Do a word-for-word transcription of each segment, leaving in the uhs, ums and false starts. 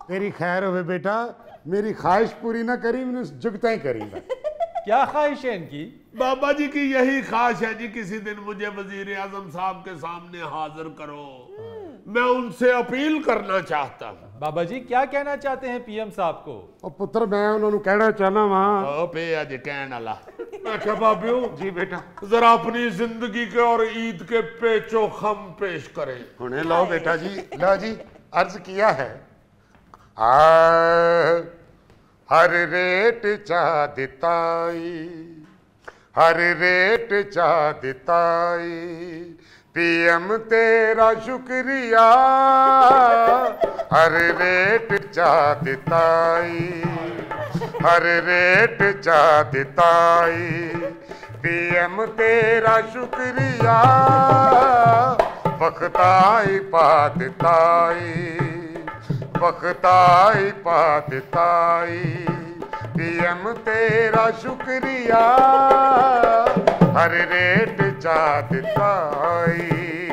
तेरी खैर हो बेटा, मेरी ख्वाहिश पूरी ना करी, मैंने जुगता ही करी। क्या ख्वाहिश है इनकी? बाबा जी की यही ख्वाहिश है जी, किसी दिन मुझे वजीर आजम साहब के सामने हाजिर करो, मैं उनसे अपील करना चाहता हूँ। बाबा जी क्या कहना चाहते हैं पीएम साहब को? और पुत्र मैं उन्होंने कहना चाहना वहां ओ पे अज कहन वाला मैं क्या बाबियो जी बेटा, जरा अपनी जिंदगी के और ईद के पेचो खम पेश करें। उन्हें लो बेटा जी, लो जी, अर्ज किया है। आ हर रेट चा दिताई, हर रेट चा दिताई, पीएम तेरा शुक्रिया, हर रेट चा दिताई, हर रेट चा दिताई, पीएम तेरा शुक्रिया, बख्ताई पा दिताई, बख्ताई पा दिताई, पीएम तेरा शुक्रिया, हर रेट चा दिताई।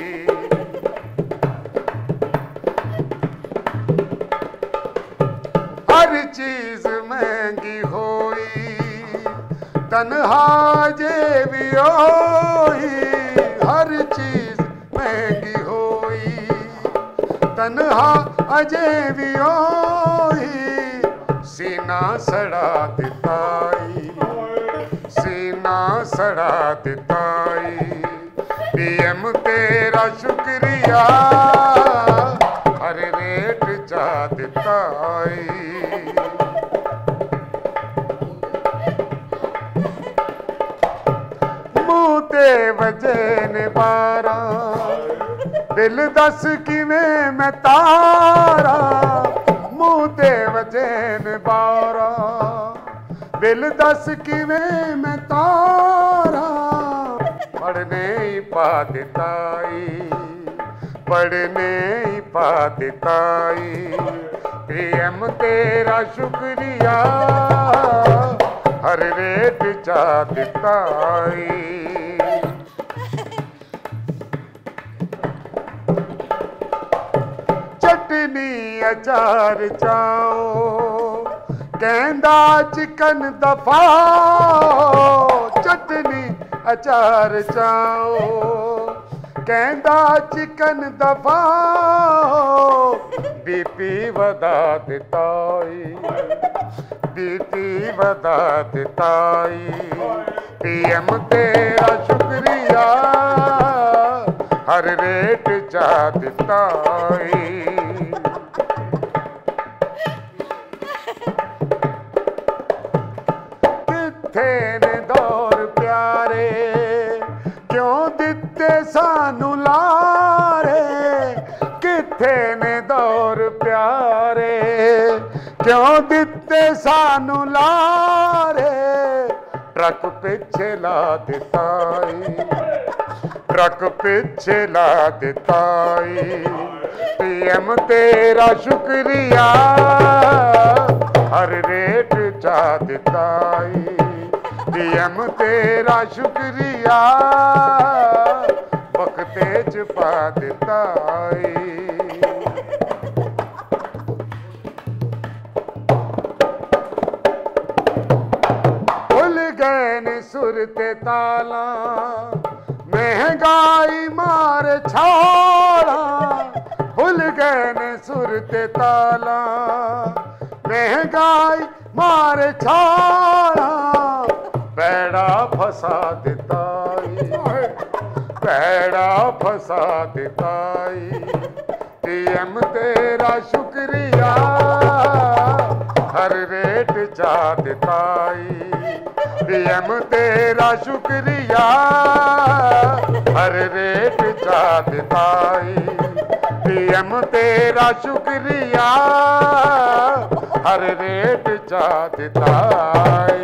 हर चीज महंगी होई, तन्हा जे भी होई, हर चीज महंगी होई, तन्हा अजे भी होई, सीना सड़ा दिताई, सीना सड़ा दिताई, पीएम तेरा शुक्रिया, हर रेट चा दिताई। मुँह ते वजे ने बारा, दिल दस किवें मैं तारा, मुँह ते वजन बारा, दिल दस किवें मैं तारा, पढ़ने ही पा दिताई, पढ़ने ही पा दिताई, पीएम तेरा शुक्रिया, हर रेट चा दिताई। चटनी अचार चाओ, कहंदा चिकन दफाओ, चटनी अचार चाओ, कहंदा चिकन दफाओ, बीपी वधा दिताई, बीपी वधा दिताई, पीएम तेरा शुक्रिया, हर रेट चा दिताई। किथे ने दौर प्यारे, क्यों दिते सानू लारे, किथे ने दौर प्यारे, क्यों दिते सानू लारे, ट्रक पिछे ला दिताई, ट्रक पिछे ला दिताई, पीएम तेरा शुक्रिया, हर रेट चा दिताई, पीएम तेरा शुक्रिया, बख्ते च पा दिताई। भुल गए ने सुर ते ताला, महंगाई मार छाड़ा, भूल गए ने सुर ते ताला, महंगाई मार छाड़ा, पैड़ा फसा दिताई, पैड़ा फसा दिताई, पीएम तेरा शुक्रिया, हर रेट चा दिताई, पीएम तेरा शुक्रिया, हर रेट चा दिताई, पीएम तेरा शुक्रिया, हर रेट चा दिताई।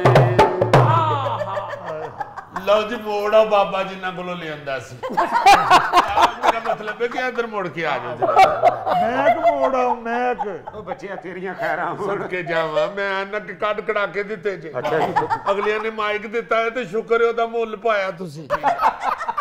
लो जी मोड़ा बाबा जी ना कोलों ले आंदा सी। मेरा मतलब है कि इधर मुड़ के आ जाओ। मैक मोड़ा मैक। ओ बच्चियां तेरियां खैरां सुन के जावा मैं नक कट कड़ा के दिते जे। अच्छा अगलियां ने माइक दिता है तो शुक्र है ओदा मुੱਲ पाया तुसी।